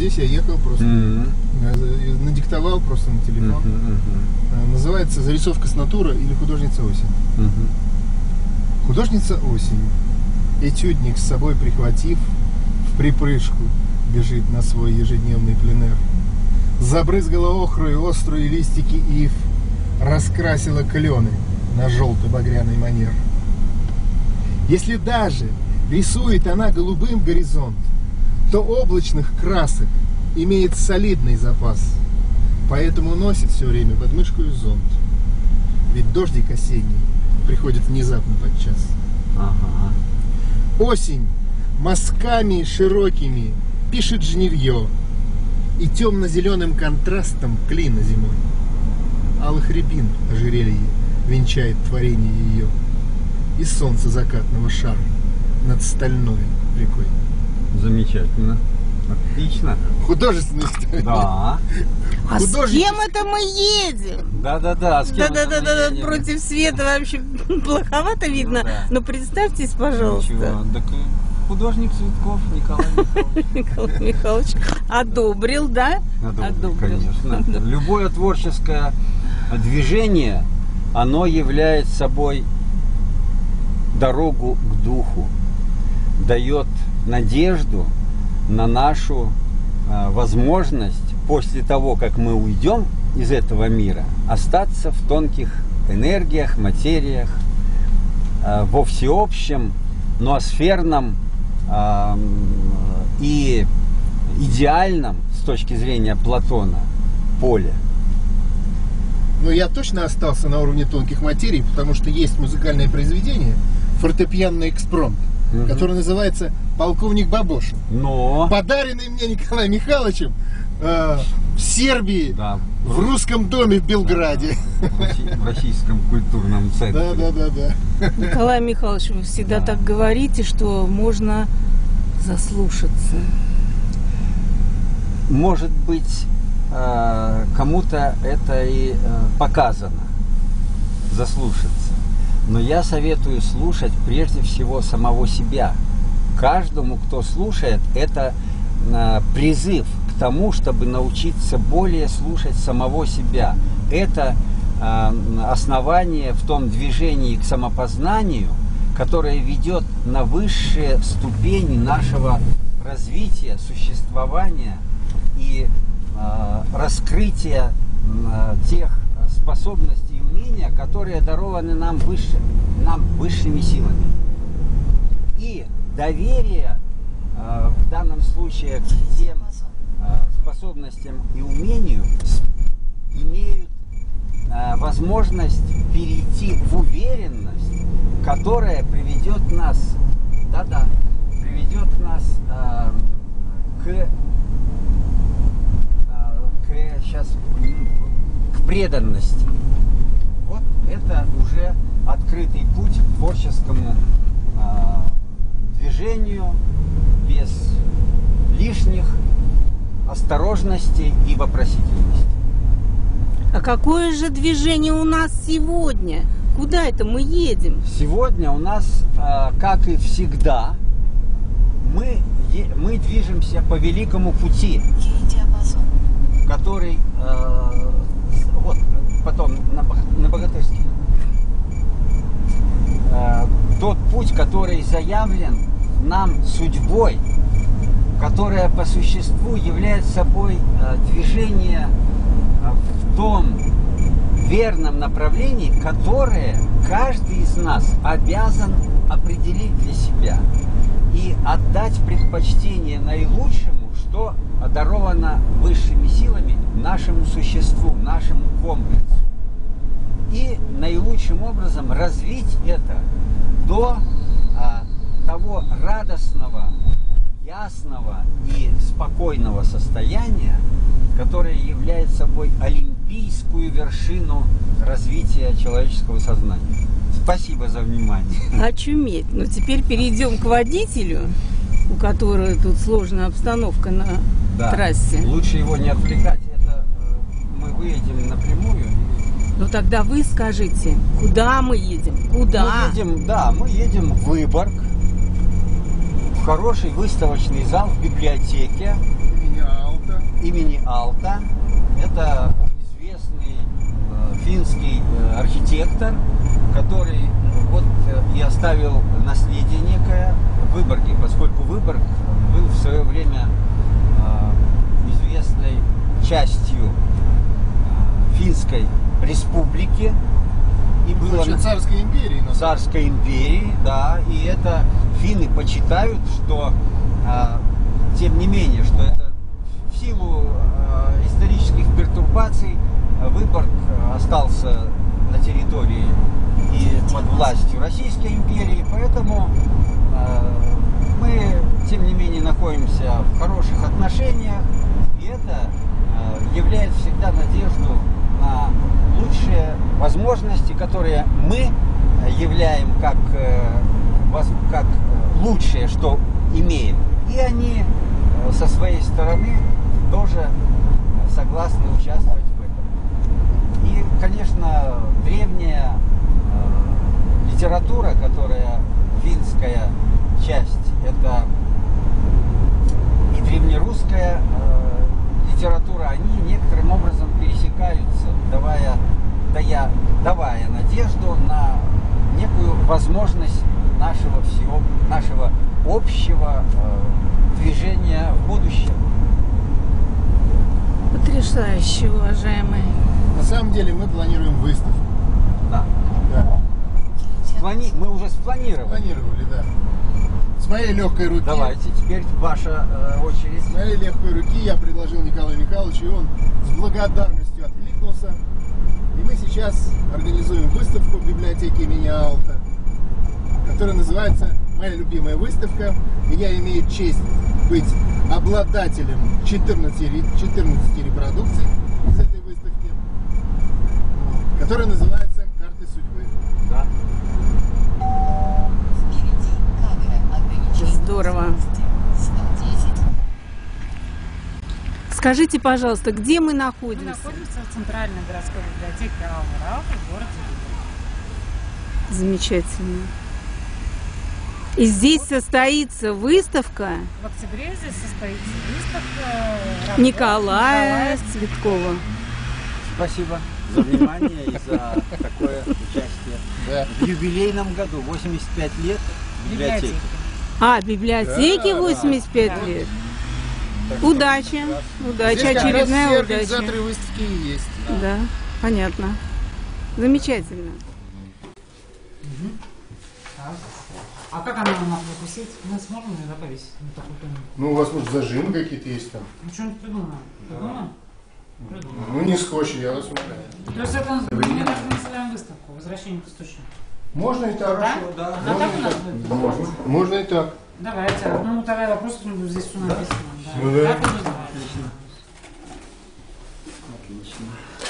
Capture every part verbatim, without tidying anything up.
здесь я ехал просто, Mm-hmm. надиктовал просто на телефон. Mm-hmm. Mm-hmm. Называется «Зарисовка с натуры» или «Художница осень». Mm-hmm. Художница осень, этюдник с собой прихватив, в припрыжку бежит на свой ежедневный пленэр. Забрызгала охрой острые листики ив, раскрасила клены на желто-багряный манер. Если даже рисует она голубым горизонт, то облачных красок имеет солидный запас, поэтому носит все время под мышкой зонт. Ведь дождик осенний приходит внезапно подчас. Ага. Осень мазками широкими пишет жнивье и темно-зеленым контрастом клина зимой. Алых рябин ожерелье венчает творение ее, и солнце закатного шара над стальной рекой. Замечательно. Отлично. Художественный стиль. Да. А с кем это мы едем? Да-да-да. Да-да-да, против света вообще плоховато видно. Ну, да. Но представьтесь, пожалуйста. Ничего. Так художник Цветков Николай Михайлович. Николай Михайлович одобрил, да? Одобрил, Одобрил. конечно. Любое творческое движение, оно является собой дорогу к духу, дает надежду на нашу э, возможность после того, как мы уйдем из этого мира, остаться в тонких энергиях, материях, э, во всеобщем, ноосферном э, и идеальном с точки зрения Платона поле. Но я точно остался на уровне тонких материй, потому что есть музыкальное произведение «Фортепианный экспромт», угу. которое называется «Полковник Бабошин». Но... Подаренный мне Николаем Михайловичем э, в Сербии, да. в русском доме в Белграде. Да, да. В российском культурном центре. Да, да, да, да. Николай Михайлович, вы всегда да. так говорите, что можно заслушаться. Может быть, кому-то это и показано, заслушаться. Но я советую слушать прежде всего самого себя. Каждому, кто слушает, это призыв к тому, чтобы научиться более слушать самого себя. Это основание в том движении к самопознанию, которое ведет на высшие ступени нашего развития, существования и раскрытие тех способностей и умения, которые дарованы нам, выше, нам высшими силами. И доверие в данном случае к тем способностям и умению имеют возможность перейти в уверенность, которая приведет нас, да-да, приведет нас к сейчас к преданности. Вот это уже открытый путь к творческому э, движению без лишних осторожностей и вопросительности. А какое же движение у нас сегодня? Куда это мы едем? Сегодня у нас, э, как и всегда, мы, мы движемся по великому пути, который э, вот потом на, на Богатырске. Э, тот путь, который заявлен нам судьбой, которая по существу является собой э, движение э, в том верном направлении, которое каждый из нас обязан определить для себя и отдать предпочтение наилучшему, что одаровано высшими силами нашему существу, нашему комплексу. И наилучшим образом развить это до а, того радостного, ясного и спокойного состояния, которое является собой олимпийскую вершину развития человеческого сознания. Спасибо за внимание. Очуметь. Ну, теперь перейдем к водителю, у которого тут сложная обстановка на да. трассе. Лучше его не отвлекать. Это э, мы выедем напрямую. Ну тогда вы скажите, куда мы едем? Куда? Мы едем, да, мы едем в Выборг, в хороший выставочный зал в библиотеке Имени Алта. имени Алта. Это известный э, финский э, архитектор, который вот э, и оставил наследие некое в Выборге, поскольку Выборг был в свое время э, известной частью э, Финской республики. И было Вообще на- царской империи. на самом царской империи, да, и это финны почитают, что э, тем не менее, что это в силу э, исторических пертурбаций э, Выборг остался на территории и под властью Российской империи, поэтому э, мы тем не менее находимся в хороших отношениях, и это э, являет всегда надежду на лучшие возможности, которые мы являем как, э, воз- как э, лучшее, что имеем. И они э, со своей стороны тоже согласны участвовать в этом. И, конечно, древняя э, литература, которая финская часть, это и древнерусская э, литература, они некоторым образом пересекаются, давая, дая, давая надежду на некую возможность нашего всего, нашего общего э, движения в будущем. Потрясающе, уважаемые. На самом деле мы планируем выставку. Да. Да. Сплани... Мы уже спланировали. Планировали, да. С моей легкой руки. Давайте, теперь ваша э, очередь. С моей легкой руки я предложил Николаю Михайловичу, и он с благодарностью откликнулся. И мы сейчас организуем выставку в библиотеке имени Алта, которая называется «Моя любимая выставка». И я имею честь быть обладателем четырнадцати, ре- четырнадцати репродукций из этой выставки, которая называется «Карты судьбы». Да. Здорово. Скажите, пожалуйста, где мы Мы находимся? находимся в Центральной городской библиотеке Алмурау в городе Выборг. Замечательно. И здесь состоится выставка В октябре здесь состоится выставка работ Николая Цветкова. Спасибо за внимание и за такое участие. Да. В юбилейном году, восемьдесят пять лет библиотеки. библиотеки. А, библиотеке Да, да. восемьдесят пять Да. лет. Так что Удачи. Удачи, Здесь как раз очередная все удача. организаторы выставки и есть. Да, понятно. Замечательно. А как она у нас будет висеть? Мы сможем ее повесить на такую тему? Ну, у вас, может, зажимы какие-то есть там? Ну, что-нибудь придумаем. Придумаем? Придумаем. Ну, не скотч, я вас умоляю. То есть это мы даже называем выставку «Возвращение к источнику». Можно и так. Да? да. Она так у нас будет? Можно. Можно и так. Давайте. Ну, тогда вопрос кто-нибудь здесь все написано. Да. Ну да. Как вы называете? Отлично.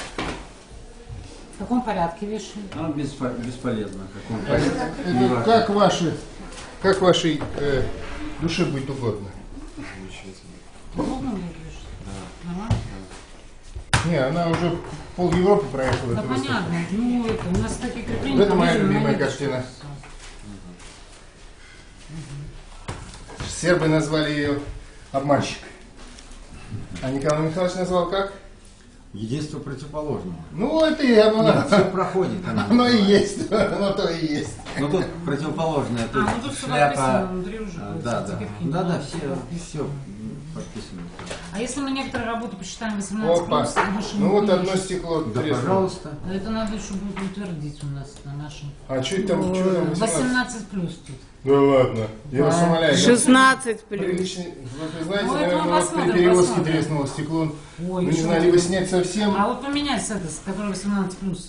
В каком порядке вешаем? Ну, беспо- бесполезно. в каком порядке. Это Не важно. как ваши, как вашей э, душе будет угодно. Удобно мне вешать? Да. Нормально? Не, она уже пол Европы проехала. Да эту выставку. понятно. Ну, это, у нас такие крепления. Вот это моя положены на любимая это. картина. Сербы назвали ее «Обманщик». А Николай Михайлович назвал как? Единство противоположного. Ну, это и оно, Нет, все проходит. оно. оно и есть. Оно то и есть. Ну тут противоположное. Тут А, ну тут все шляпа. написано внутри уже. А, будет, Да, эти да. кирпичи. Да, да, Ну, все, все подписано. А если мы некоторые работы посчитаем восемнадцать Опа. плюс, выше Ну мы вот будем одно вешать? стекло Да, треснуло. пожалуйста. Это надо еще будет утвердить у нас на нашем. А что это там? Что там восемнадцать? восемнадцать плюс тут. Да ладно. Я вас Да. умоляю. шестнадцать плюс. Приличный. Вот вы знаете, Ну, это наверное, мы у вас при посмотрим, перевозке посмотрим. треснуло стекло. Ой, Ну не еще знаю, один. либо снять совсем. А вот поменять с этой, с которой восемнадцать плюс.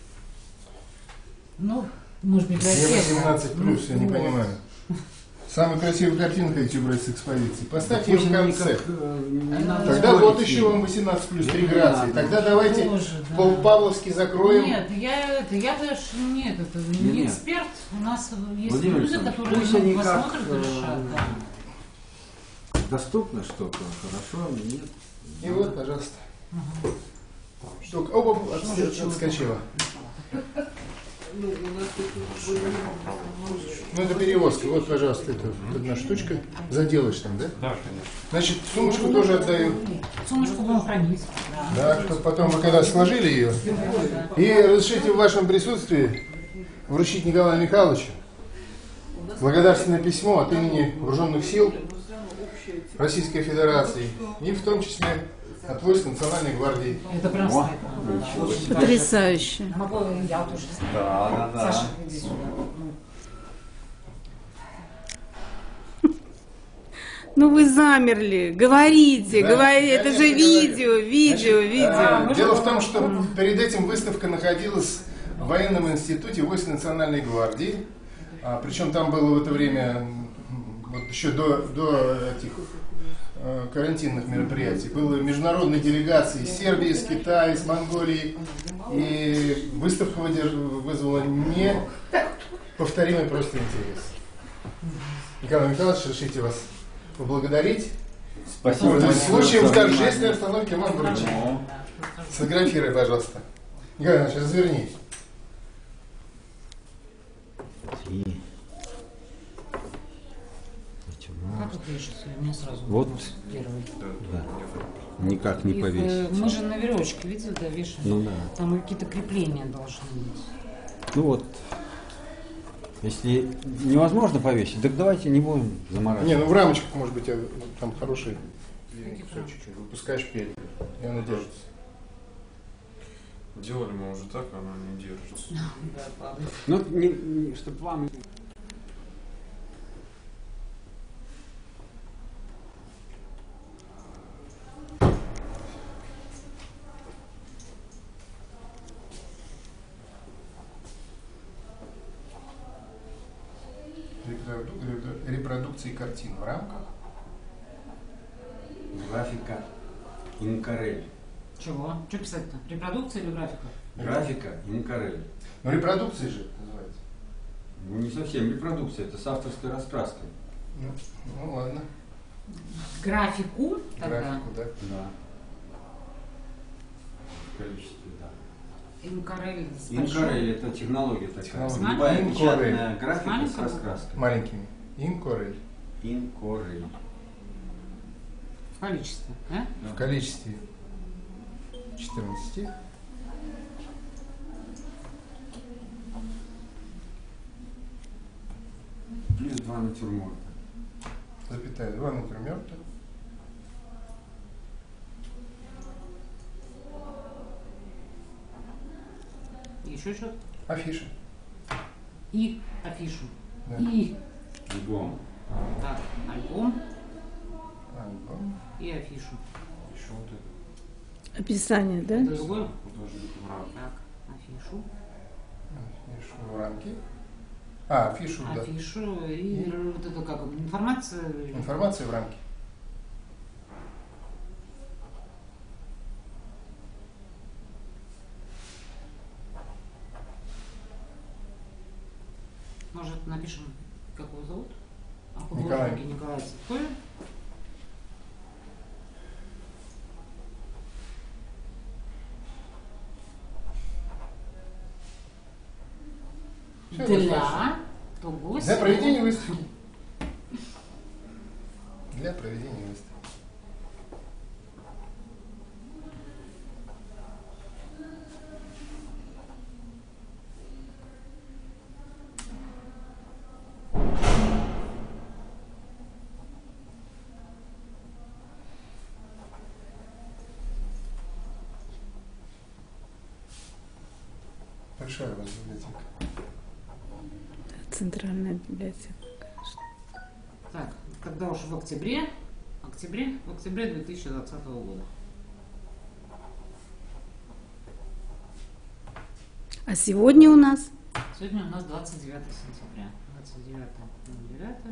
Ну, может быть, Где восемнадцать плюс, я не Ну, вот. понимаю. Самая красивая картинка эти брать с экспозиции. Поставьте ее Пусть в они конце. как, э, не надо Тогда спорить вот с еще ними. вам восемнадцать плюс три Не грации. надо. Тогда давайте Боже, да. Пол Павловский закроем. Нет, я это, я даже нет, это не Не, не. эксперт. У нас есть Владимир люди, Александрович, которые пусть ну, они как, посмотрят и э, решат. Да. Доступно что-то, хорошо, нет. И вот, пожалуйста. Штука. Оба, от- отскочила. Ну, это перевозка. Вот, пожалуйста, это одна штучка. Заделаешь там, да? Да, конечно. Значит, сумочку тоже отдаю. Сумочку будем хранить. Да, чтобы потом вы когда сложили ее. И разрешите в вашем присутствии вручить Николаю Михайловичу благодарственное письмо от имени Вооруженных сил Российской Федерации и в том числе от войск Национальной гвардии. Это прям сайт. Потрясающе. Могу я тоже. Да, да, да. Саша, иди сюда. Ну вы замерли, говорите, Да, говорите, это же конечно, видео, видео, Значит, видео. э, Дело в том, что перед этим выставка находилась в военном институте войск Национальной гвардии. А, причем там было в это время, м, вот еще до, до этих э, карантинных мероприятий, было международные делегации из Сербии, из Китая, из Монголии. И выставка выдерж- вызвала неповторимый просто интерес. Николай Михайлович, разрешите вас поблагодарить. Спасибо. Пользуясь случаем в за внимание. торжественной обстановке вам вручить. Ну, Сфотографируй, пожалуйста. Николай Иванович, разверни. и- Как это пишется? У меня сразу Вот. вопрос первый. Да. Никак не Их, э, повесить. мы же на веревочке, видите, да, вешаем. Ну да. Там какие-то крепления должны быть. Ну вот, если невозможно повесить, так давайте не будем заморачиваться. Не, ну в рамочках, может быть, э, там хороший кусочек. Выпускаешь петель, и она держится. Делали мы уже так, она не держится. Да, падает. Ну, не, не, чтобы вам... Репроду- Репродукции картин в рамках. Графика Инкарель. Чего? Что писать-то? Репродукция или графика? Графика Инкарель. Ну, репродукции же это называется. Ну, не совсем репродукция, это с авторской раскраской. Ну, ну ладно. Графику тогда. Графику, да. Да. В количестве, да. Инкарель с Инкарель это технология такая. Технология. Любая Инкорель. печатная графика с Маленькая? раскраской. Маленькими. Инкорель. Инкорель. в количестве, да? В количестве четырнадцати. Плюс два натюрморта. Запятая два натюрморта. Еще что-то? Афиша. И афишу. Да. И Альбом. так, альбом Альбом. и афишу. Еще вот это. Описание, да? Это другое? Художник враг. Так, афишу. Афишу в рамке. А, афишу, да. Афишу и вот это как информация. Информация в рамке. Может, напишем, как его зовут? А Николай. художники Николай Цветкоев. Всё, Для достаточно. того Для проведения выставки. Для проведения выставки. Большая у вас библиотека. Центральная библиотека, конечно. Так, когда уж в октябре, октябре, в октябре две тысячи двадцатого года. А сегодня у нас Сегодня у нас двадцать девятое сентября. двадцать девятое ноль девятое.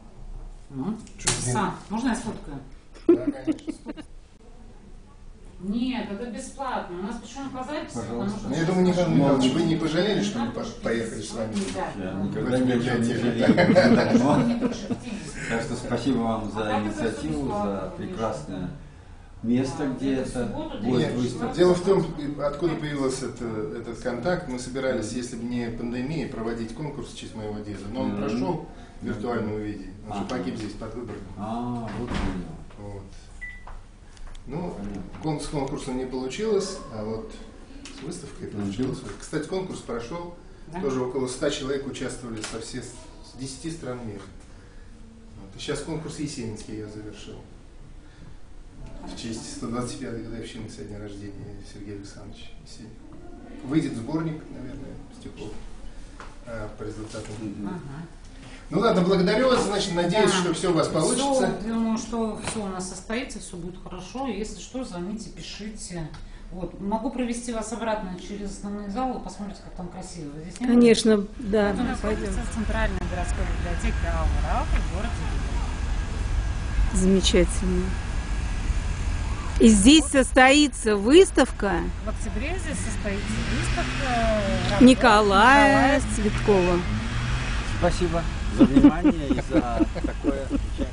Ну, Чё, Са, можно я сфоткаю? Да, конечно. Нет, это бесплатно. У нас почему по записи? Потому что Ну, я думаю, Николай Михайлович, вы не пожалели, что мы по- поехали с вами? Я В никогда эту не жалею. библиотеку. Так что спасибо вам за инициативу, за прекрасное место, где это будет Нет, выставка. дело в том, откуда появился это, этот контакт. Мы собирались, если бы не пандемия, проводить конкурс в честь моего деда. Но он Мгм. прошел в виртуальном виде. Он же Ага. погиб здесь под Выборгом. А, вот понял. Вот. Ну, кон- с конкурсом не получилось, а вот с выставкой получилось. Кстати, конкурс прошел. Да? Тоже около ста человек участвовали со всех с десяти стран мира. Вот. И сейчас конкурс Есенинский я завершил. В честь сто двадцать пятой годовщины со дня рождения Сергея Александровича Есенина. Выйдет сборник, наверное, стихов а, по результатам. Ага. Ну ладно, благодарю вас, значит, надеюсь, Да. что все у вас получится. Всё, думаю, что все у нас состоится, все будет хорошо. Если что, звоните, пишите. Вот. Могу провести вас обратно через основные залы, посмотрите, как там красиво. Здесь нет? Конечно, да. Это находится в Центральной городской библиотеке Алма-Ата в городе Рязань. Замечательно. И здесь состоится выставка В октябре здесь состоится выставка работ Николая Цветкова. Спасибо за внимание и за такое участие.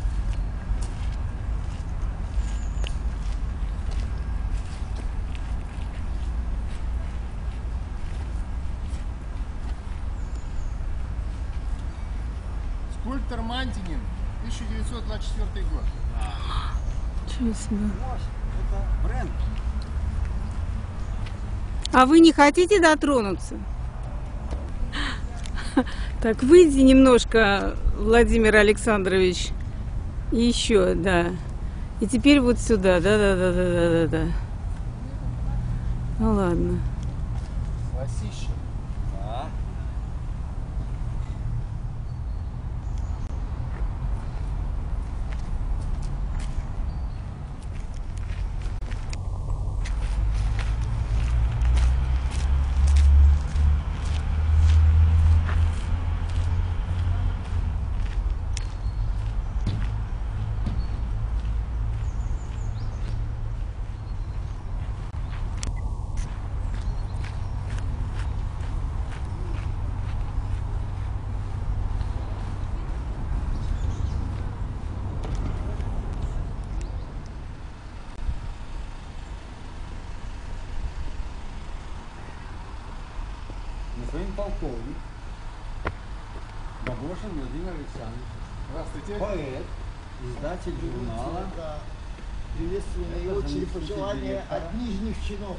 Скульптор Мантинин, тысяча девятьсот двадцать четвёртый год. Ничего себе. Это бренд. А вы не хотите дотронуться? Так, выйди немножко, Владимир Александрович. Еще, да. И теперь вот сюда, да-да-да-да-да-да. Ну ладно. Лосище. Да. Господин полковник Бабошин Владимир Александрович, Здравствуйте. поэт, издатель журнала. Да. Приветствую наилучшие пожелания от нижних чинов.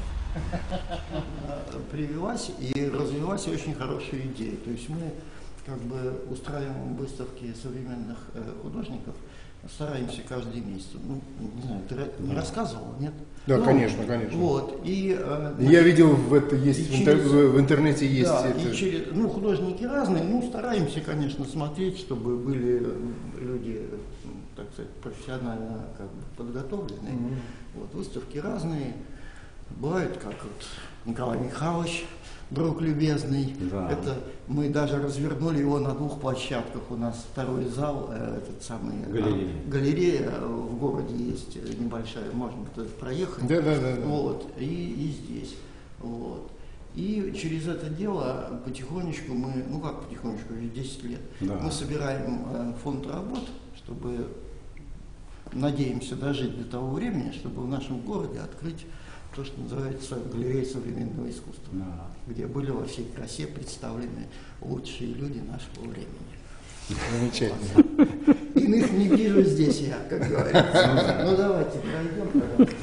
Привелась и развилась очень хорошая идея. То есть мы как бы устраиваем выставки современных э, художников, стараемся каждый месяц. Ну, не знаю, ты ра- не рассказывал, нет? Да, Ну, конечно, конечно. Вот. И, э, Я видел в это есть И в, интер- через- в интернете есть да, это. и через, ну, художники разные, ну, стараемся, конечно, смотреть, чтобы были люди, ну, так сказать, профессионально как бы подготовленные. Мгм. Вот, выставки разные. Бывают, как вот Николай Михайлович, друг любезный. Да. Это мы даже развернули его на двух площадках. У нас второй зал, э, этот самый э, Галерея. галерея э, в городе есть э, небольшая, можно туда проехать. Да, да, да, да. Вот, и, и здесь. Вот. И через это дело потихонечку мы, ну как потихонечку, уже десять лет, Да. мы собираем э, фонд работ, чтобы, надеемся дожить до того времени, чтобы в нашем городе открыть то, что называется галерея современного искусства, Да. где были во всей красе представлены лучшие люди нашего времени. Замечательно. Иных не вижу здесь я, как говорится. Ну давайте пройдем, пожалуйста.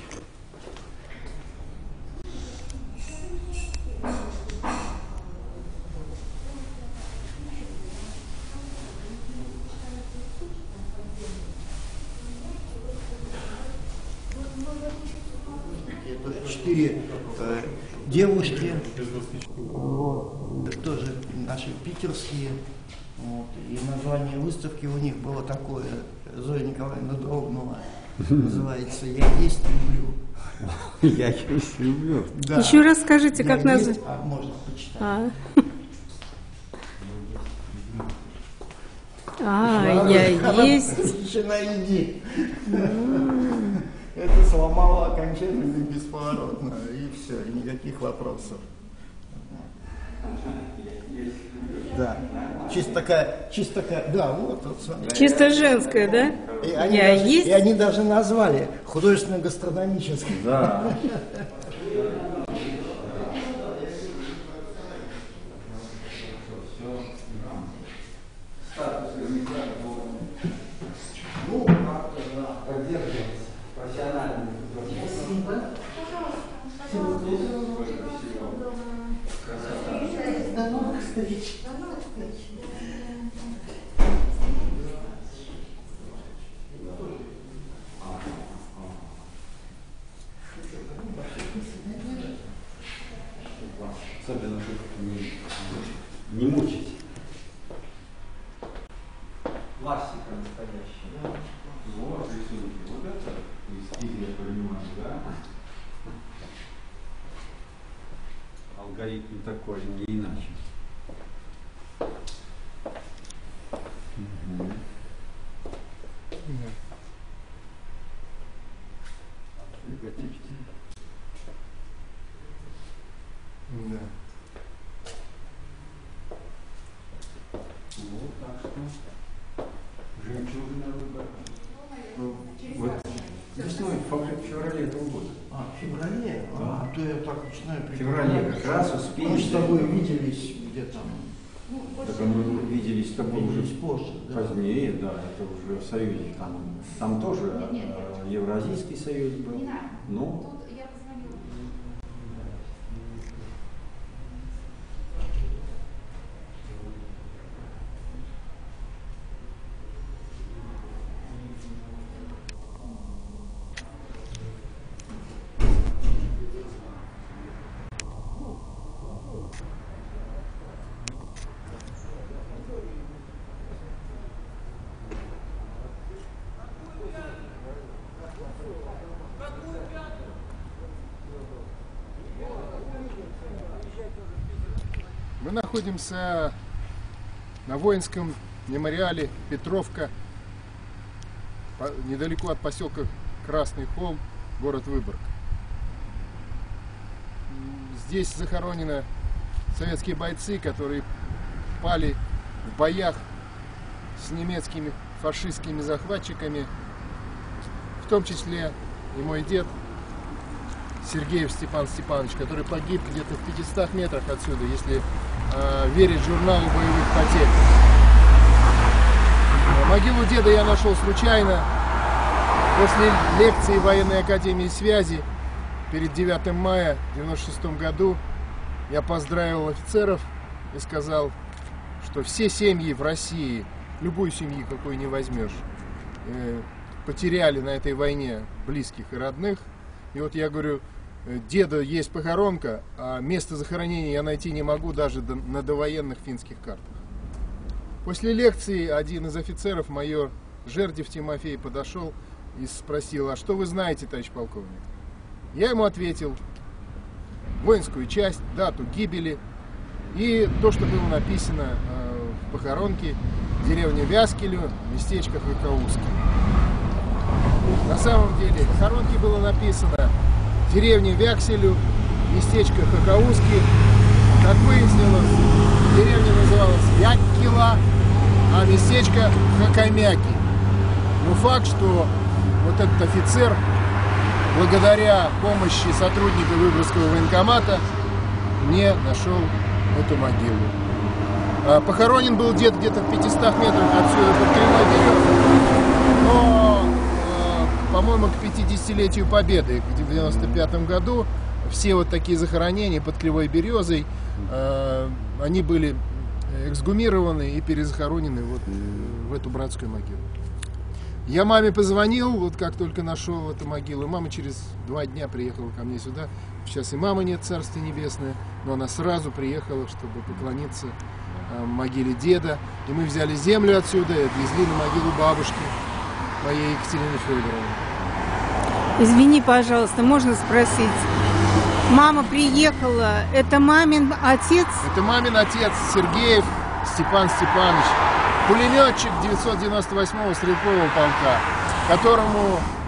Это четыре э, девушки, вот, тоже наши питерские. Вот, и название выставки у них было такое, Зоя Николаевна дрогнула, называется «Я есть люблю». Я есть люблю. Да. Еще раз скажите, «Я как нас... есть», а можно почитать. А, а я есть. Жена, иди. это сломало окончательно и бесповоротно, и все, и никаких вопросов. Да. Чисто такая, чисто такая, да, вот, вот смотри. Чисто женская, да? И они, Я даже, есть? и они даже назвали художественно-гастрономический. Да. Ну, поддерживается профессиональный. До новых встреч. Особенно, чтобы не, не мучить. Классика настоящая. Вот, рисунки. Вот это эскиз, я понимаю, да? Алгоритм такой, не иначе. Угу. Да. Вот так что жемчужина выбора. Вот весной, в феврале этого года. А, в феврале? Да. А, то я так начинаю В феврале как раз успели. Мы с тобой виделись где там. Так мы виделись с тобой уже Виделись позже, да. позднее, да, это уже в Союзе. Там, там тоже э, Евразийский союз был. Ну, Мы находимся на воинском мемориале Петровка, по- недалеко от поселка Красный Холм, город Выборг. М, Здесь захоронены советские бойцы, которые пали в боях с немецкими фашистскими захватчиками, в том числе и мой дед Сергеев Степан Степанович, который погиб где-то в пятистах метрах отсюда, если э, верить журналу боевых потерь. Могилу деда я нашел случайно после лекции военной академии связи перед девятым мая в девяносто шестом году. Я поздравил офицеров и сказал, что все семьи в России, любую семью, какую не возьмешь, э, потеряли на этой войне близких и родных. И вот я говорю, деда есть похоронка, а место захоронения я найти не могу даже на довоенных финских картах. После лекции один из офицеров, майор Жердев Тимофей, подошел и спросил: а что вы знаете, товарищ полковник? Я ему ответил воинскую часть, дату гибели и то, что было написано э, в похоронке: деревня Вяскелю, местечко Хакауски. На самом деле в похоронке было написано деревня Вякселю, местечко Хакауски. Как выяснилось, деревня называлась Вяккила, а местечко Хакамяки. Но факт, что вот этот офицер, благодаря помощи сотрудника Выборгского военкомата, не нашел эту могилу. А похоронен был дед где-то в пятистах метрах отсюда под Кривой Березой, но, э, по-моему, к пятидесятилетию Победы в девяносто пятом году все вот такие захоронения под Кривой Березой, э, они были эксгумированы и перезахоронены вот в эту братскую могилу. Я маме позвонил, вот как только нашел эту могилу. Мама через два дня приехала ко мне сюда. Сейчас и мамы нет, Царствие Небесное, но она сразу приехала, чтобы поклониться э, могиле деда. И мы взяли землю отсюда и отвезли на могилу бабушки моей Екатерины Федоровны. Извини, пожалуйста, можно спросить? Мама приехала, это мамин отец? Это мамин отец Сергеев Степан Степанович, пулеметчик девятьсот девяносто восьмого стрелкового полка, которому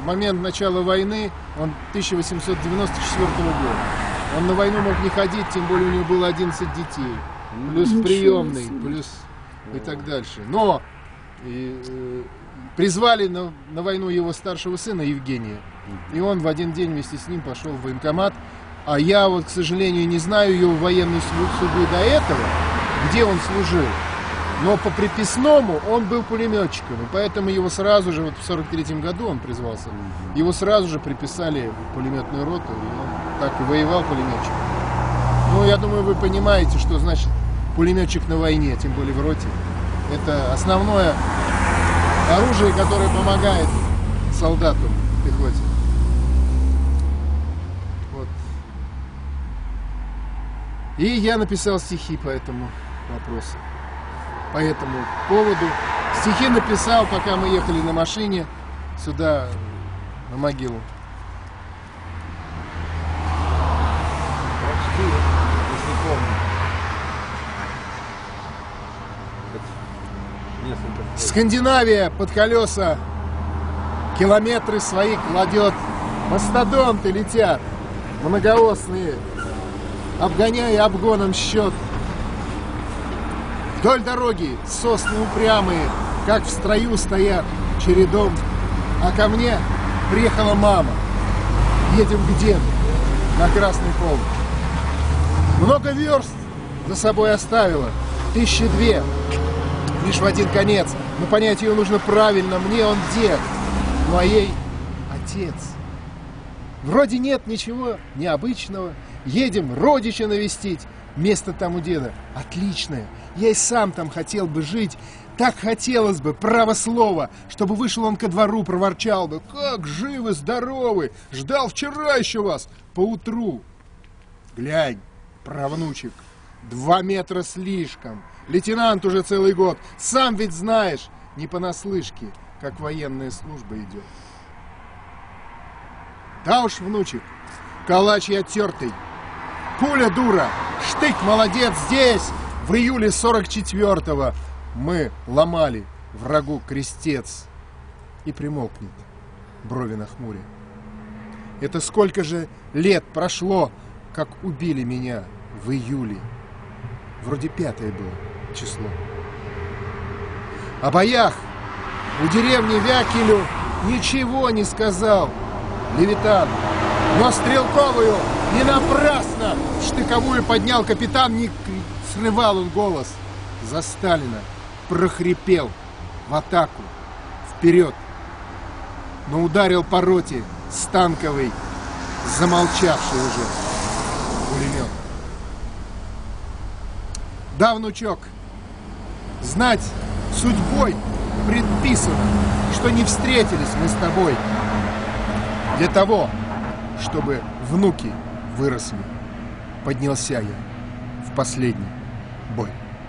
в момент начала войны, он тысяча восемьсот девяносто четвёртого года. Он на войну мог не ходить, тем более у него было одиннадцать детей. Плюс Ничего приемный, себе. плюс и так дальше. Но и, э, призвали на, на войну его старшего сына Евгения. И он в один день вместе с ним пошел в военкомат. А я вот, к сожалению, не знаю его военную судьбу до этого, где он служил. Но по приписному он был пулеметчиком, и поэтому его сразу же, вот в сорок третьем году он призвался, его сразу же приписали в пулеметную роту, и он так и воевал пулеметчиком. Ну, я думаю, вы понимаете, что значит пулеметчик на войне, тем более в роте. Это основное оружие, которое помогает солдату в пехоте. Вот. И я написал стихи по этому вопросу. По этому поводу. Стихи написал, пока мы ехали на машине сюда, на могилу. Прочти, если помню. Несколько. Скандинавия под колеса километры свои кладет. Мастодонты летят, многоосные, обгоняя обгоном счет. Вдоль дороги сосны упрямые, как в строю стоят чередом. А ко мне приехала мама. Едем к деду на Красный холм. Много верст за собой оставила, тысячи две. Лишь в один конец, но понять ее нужно правильно. Мне он дед, ну а ей отец. Вроде нет ничего необычного. Едем родича навестить. Место там у деда отличное. Я и сам там хотел бы жить. Так хотелось бы, право слово, чтобы вышел он ко двору, проворчал бы: как живы, здоровы, ждал вчера еще вас поутру. Глянь, правнучек, два метра слишком. Лейтенант уже целый год. Сам ведь знаешь, не понаслышке, как военная служба идет. Да уж, внучек, калач я тертый. Пуля дура, штык молодец. Здесь в июле сорок четвёртого мы ломали врагу крестец. И примолкнет, брови нахмуря. Это сколько же лет прошло, как убили меня в июле. Вроде пятое было число. О боях у деревни Вякелю ничего не сказал Левитан. Но стрелковую не напрасно в штыковую поднял капитан. Не срывал он голос. За Сталина прохрипел в атаку вперед. Но ударил по роте с танковой, замолчавший уже пулемет. Да, внучок, знать судьбой предписано, что не встретились мы с тобой для того, чтобы внуки выросли. Поднялся я в последний бой.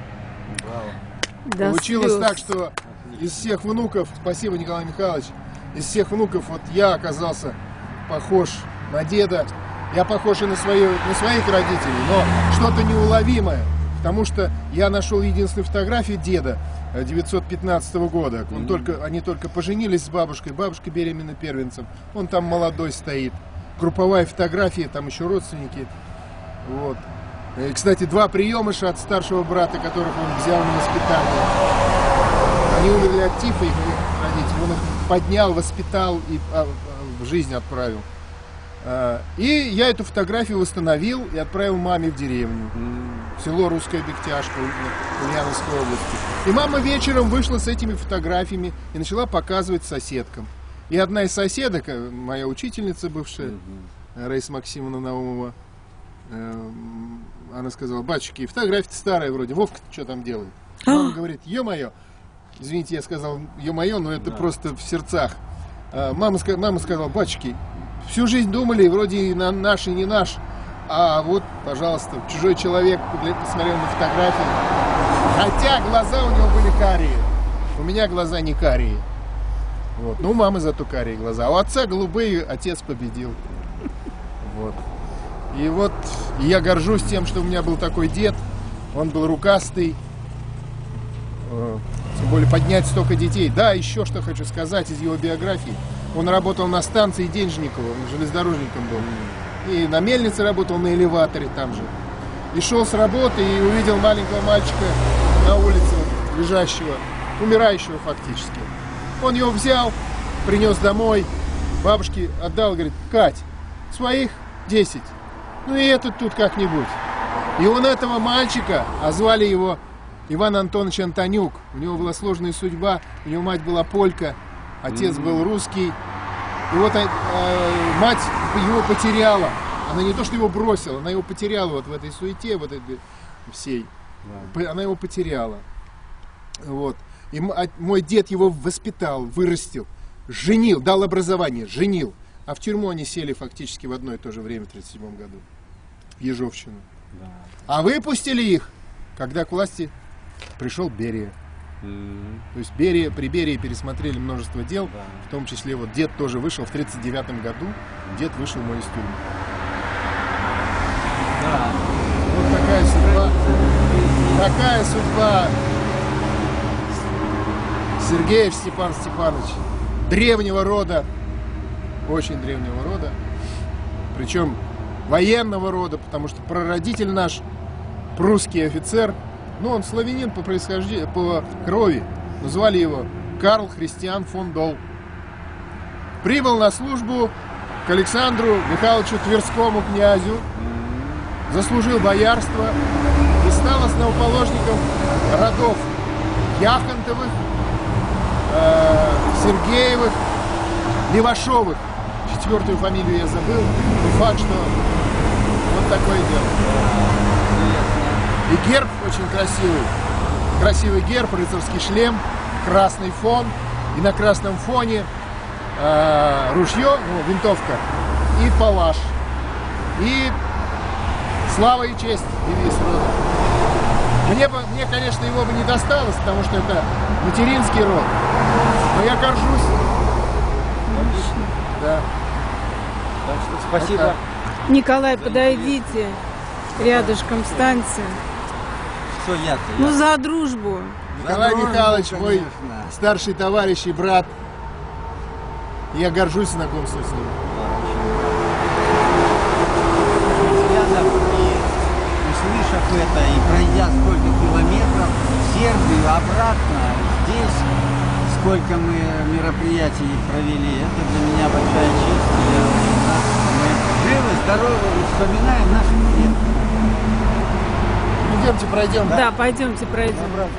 До Получилось слез. так, что из всех внуков, спасибо, Николай Михайлович, из всех внуков вот я оказался похож на деда. Я похож и на, свое, на своих родителей, но что-то неуловимое. Потому что я нашел единственную фотографию деда девятьсот пятнадцатого года. Он mm-hmm. только, они только поженились с бабушкой. Бабушка беременна первенцем. Он там молодой стоит. Групповая фотография, там еще родственники. Вот. И, кстати, два приемыша от старшего брата, которых он взял на воспитание. Они умерли от тифа, их родители. Он их поднял, воспитал и а, а, в жизнь отправил. А, и я эту фотографию восстановил и отправил маме в деревню. В село Русская Бектяшка в Ульяновской области. И мама вечером вышла с этими фотографиями и начала показывать соседкам. И одна из соседок, моя учительница бывшая, mm-hmm. Раиса Максимовна Наумова, э, она сказала: батюшки, фотография старая вроде, Вовка что там делает? Мама говорит: ё-моё, извините, я сказал ё-моё, но это да. просто в сердцах. А, мама, мама сказала: батюшки, всю жизнь думали, вроде и на наш, и не наш. А вот, пожалуйста, чужой человек посмотрел на фотографию. Хотя глаза у него были карие. У меня глаза не карие. Вот. Ну, у мамы зато карие глаза. А у отца голубые, отец победил. Вот. И вот я горжусь тем, что у меня был такой дед. Он был рукастый. Тем более поднять столько детей. Да, еще что хочу сказать из его биографии. Он работал на станции Денежникова, он железнодорожником был. И на мельнице работал, на элеваторе там же. И шел с работы и увидел маленького мальчика на улице, лежащего, умирающего фактически. Он его взял, принес домой, бабушке отдал, говорит: Кать, своих десять, ну и этот тут как-нибудь. И он этого мальчика, а звали его Иван Антонович Антонюк, у него была сложная судьба, у него мать была полька, отец mm-hmm. был русский. И вот э, мать его потеряла. Она не то, что его бросила, она его потеряла вот в этой суете, вот этой всей. Yeah. Она его потеряла. Вот. И мой дед его воспитал, вырастил, женил, дал образование, женил. А в тюрьму они сели фактически в одно и то же время, в тридцать седьмом году. В Ежовщину. Yeah. А выпустили их, когда к власти пришел Берия. Mm-hmm. То есть Берия, при Берии пересмотрели множество дел, да. В том числе вот дед тоже вышел в тридцать девятом году, дед вышел мой из тюрьмы. Да. Вот такая судьба, такая судьба Сергея Степана Степановича, древнего рода, очень древнего рода, причем военного рода, потому что прародитель наш, прусский офицер, ну, он славянин по происхождению, по крови. Назвали его Карл Христиан фон Дол. Прибыл на службу к Александру Михайловичу Тверскому князю, заслужил боярство и стал основоположником родов Яхонтовых, э, Сергеевых, Левашовых. Четвертую фамилию я забыл, но факт, что вот такое дело. И герб очень красивый. Красивый герб, рыцарский шлем, красный фон. И на красном фоне э, ружье, ну, винтовка и палаш. И слава и честь девиз рода. Мне, бы, мне, конечно, его бы не досталось, потому что это материнский род. Но я горжусь. Да. Так что спасибо. Это... Николай, подойдите. Рядышком встаньте. Что я-то? Ну, за дружбу. Николай За дружбу, Михайлович, конечно. мой старший товарищ и брат. Я горжусь знакомством с ним. Взглядом и услышав это, и пройдя столько километров в Сербию, обратно, здесь, сколько мы мероприятий провели, это для меня большая честь. Я очень рад, что мы живы, здоровы и вспоминаем наших предков. Идемте, пройдем. Да, пойдемте, пройдем.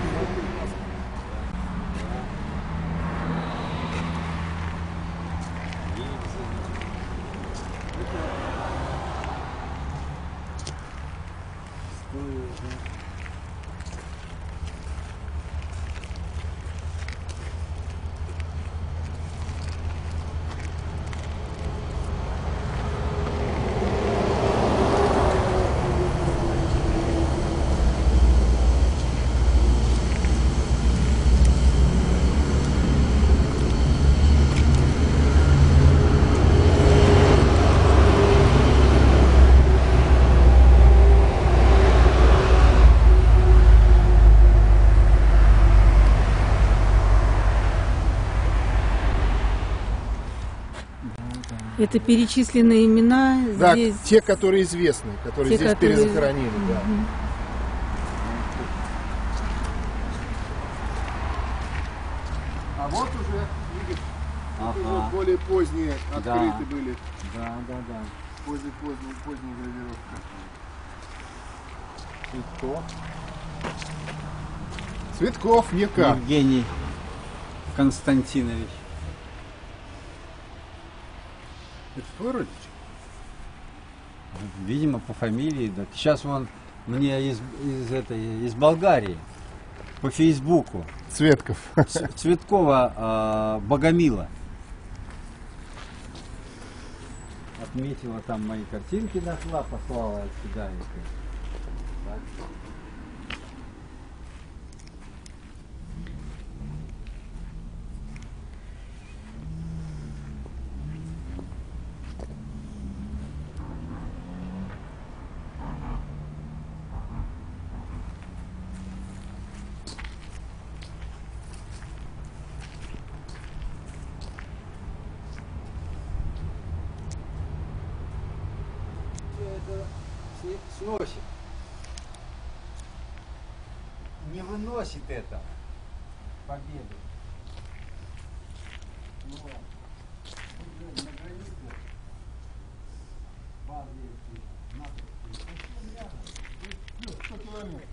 Это перечисленные имена Да, здесь. те, которые известны, которые Те, здесь которые... перезахоронили. Да. Угу. А вот уже, видишь, Ага. уже более поздние открыты Да. были. Да, да, да. Поздняя, поздняя, поздняя гравировка. Цветков. Цветков, Ека. Евгений Константинович. Это твой родич? Видимо, по фамилии. Да. Сейчас он мне из, из, этой, из Болгарии по Фейсбуку. Цветков. Ц- Цветкова э, Богомила. Отметила там мои картинки, нашла, послала от себя. Так. сносит. Не выносит это победу. Ну, уже на границе базы эти, натовские. сто километров.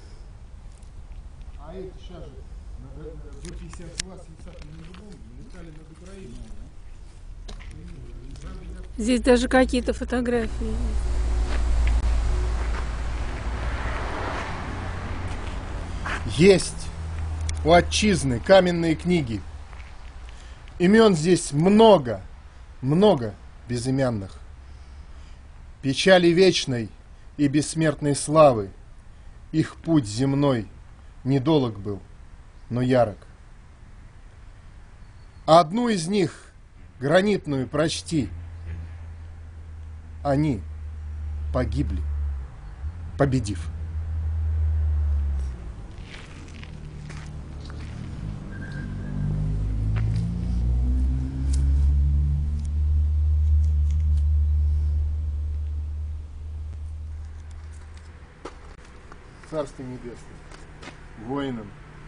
А эти сейчас же Джо пятьдесят два с тридцатым нулевым летали над Украиной. Здесь даже какие-то фотографии есть. Есть у отчизны каменные книги. Имен здесь много, много безымянных. Печали вечной и бессмертной славы. Их путь земной недолог был, но ярок. Одну из них, гранитную, прочти. Они погибли, победив. Царствие небесное, воинам.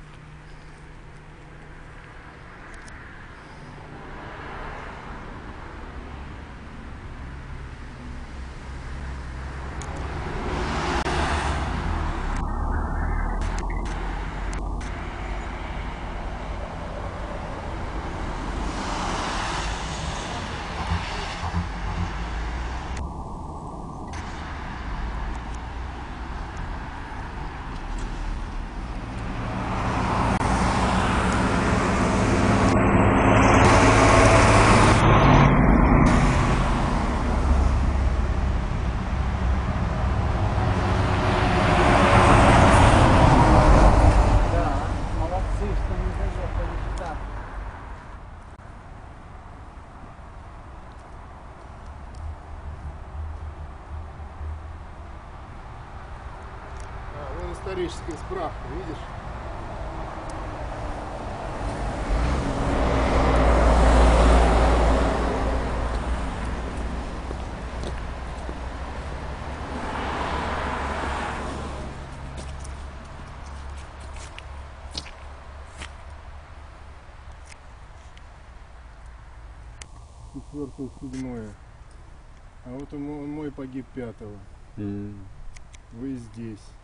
Историческая справка, видишь? Четвертое, седьмое. А вот он, он мой погиб пятого. Mm. Вы здесь.